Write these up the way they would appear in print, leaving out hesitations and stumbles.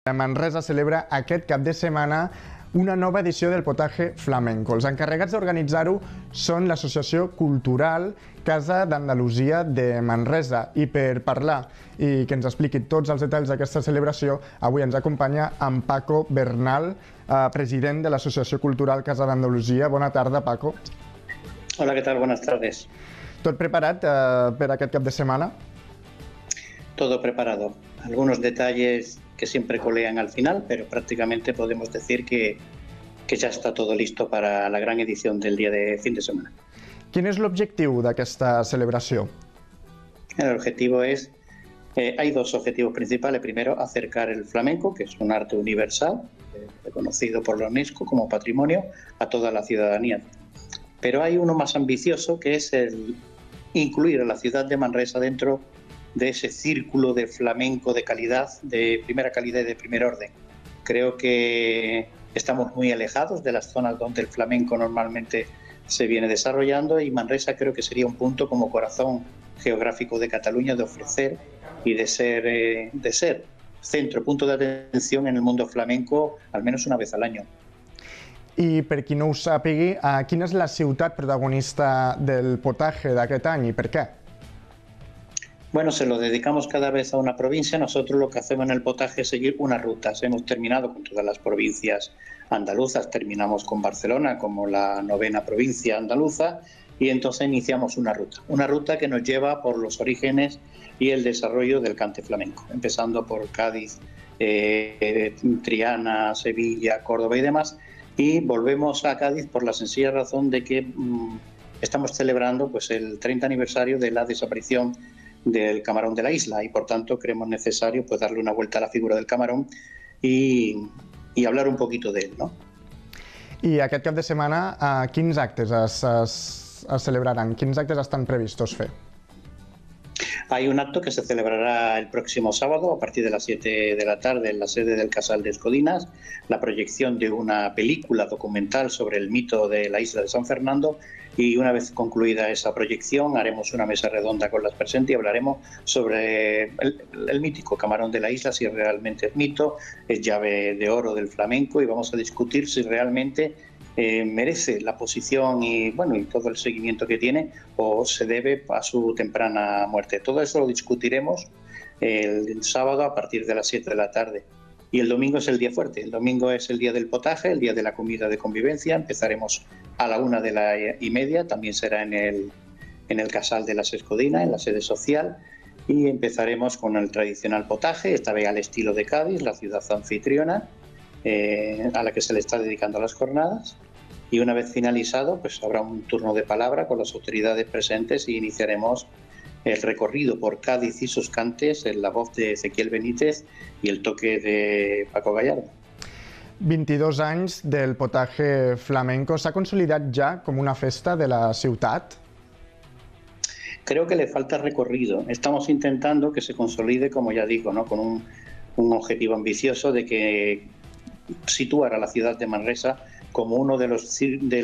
Manresa celebra aquest cap de setmana una nova edició del Potaje Flamenco. Els encarregats d'organitzar-ho són l'Associació Cultural Casa d'Andalusia de Manresa. I per parlar i que ens expliqui tots els detalls d'aquesta celebració, avui ens acompanya en Paco Bernal, president de l'Associació Cultural Casa d'Andalusia. Bona tarda, Paco. Hola, ¿qué tal? Buenas tardes. Tot preparat per aquest cap de setmana? Todo preparado. Algunos detalles que siempre colean al final, pero prácticamente podemos decir que ya está todo listo para la gran edición del día de fin de semana. Quin és l'objectiu d'aquesta celebració? El objetivo es, hay dos objetivos principales. Primero, acercar el flamenco, que es un arte universal, reconocido por la UNESCO como patrimonio, a toda la ciudadanía. Pero hay uno más ambicioso, que es el incluir a la ciudad de Manresa dentro de ese círculo de flamenco de calidad, de primera calidad y de primer orden. Creo que estamos muy alejados de las zonas donde el flamenco normalmente se viene desarrollando, y Manresa creo que sería un punto como corazón geográfico de Cataluña de ofrecer y de ser centro, punto de atención en el mundo flamenco al menos una vez al año. I per qui no ho sàpigui, quina és la ciutat protagonista del potaje d'aquest any i per què? Bueno, se lo dedicamos cada vez a una provincia. Nosotros lo que hacemos en el potaje es seguir unas rutas. Hemos terminado con todas las provincias andaluzas, terminamos con Barcelona como la 9ª provincia andaluza, y entonces iniciamos una ruta que nos lleva por los orígenes y el desarrollo del cante flamenco, empezando por Cádiz, Triana, Sevilla, Córdoba y demás, y volvemos a Cádiz por la sencilla razón de que estamos celebrando pues, el 30 aniversario de la desaparición del camarón de la isla, y por tanto creemos necesario pues darle una vuelta a la figura del camarón y hablar un poquito de él, ¿no? I aquest cap de setmana, quins actes es celebraran? Quins actes estan previstos fer? Hay un acto que se celebrará el próximo sábado a partir de las 7 de la tarde en la sede del Casal de Escodinas, la proyección de una película documental sobre el mito de la isla de San Fernando, y una vez concluida esa proyección haremos una mesa redonda con las presentes y hablaremos sobre el mítico camarón de la isla, si realmente es mito, es llave de oro del flamenco, y vamos a discutir si realmente merece la posición y todo el seguimiento que tiene, o se debe a su temprana muerte. Todo eso lo discutiremos el sábado a partir de las 7 de la tarde. Y el domingo es el día fuerte. El domingo es el día del potaje, el día de la comida de convivencia. Empezaremos a la 1:30, también será en el Casal de las Escodinas, en la sede social, y empezaremos con el tradicional potaje, esta vez al estilo de Cádiz, la ciudad anfitriona, a la que se le está dedicando las jornadas. Y una vez finalizado, pues habrá un turno de palabra con las autoridades presentes y iniciaremos el recorrido por Cádiz y sus cantes en la voz de Ezequiel Benítez y el toque de Paco Gallardo. 22 anys del potaje flamenco. S'ha consolidat ja com una festa de la ciutat? Creo que le falta recorrido. Estamos intentando que se consolide, como ya digo, ¿no? Con un objetivo ambicioso de que situar a la ciudad de Manresa como uno de los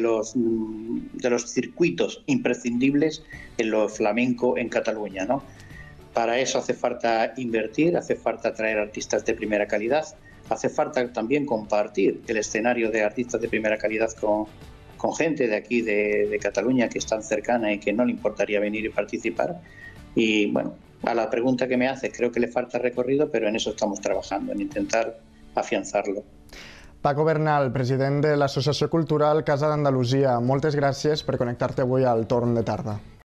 circuitos imprescindibles en lo flamenco en Cataluña, ¿no? Para eso hace falta invertir, hace falta traer artistas de primera calidad, hace falta también compartir el escenario de artistas de primera calidad con gente de aquí, de Cataluña, que es tan cercana y que no le importaría venir y participar. Y bueno, a la pregunta que me hace, creo que le falta recorrido, pero en eso estamos trabajando, en intentar afianzarlo. Paco Bernal, president de l'Associació Cultural Casa d'Andalusia, moltes gràcies per connectar-te avui al Torn de Tarda.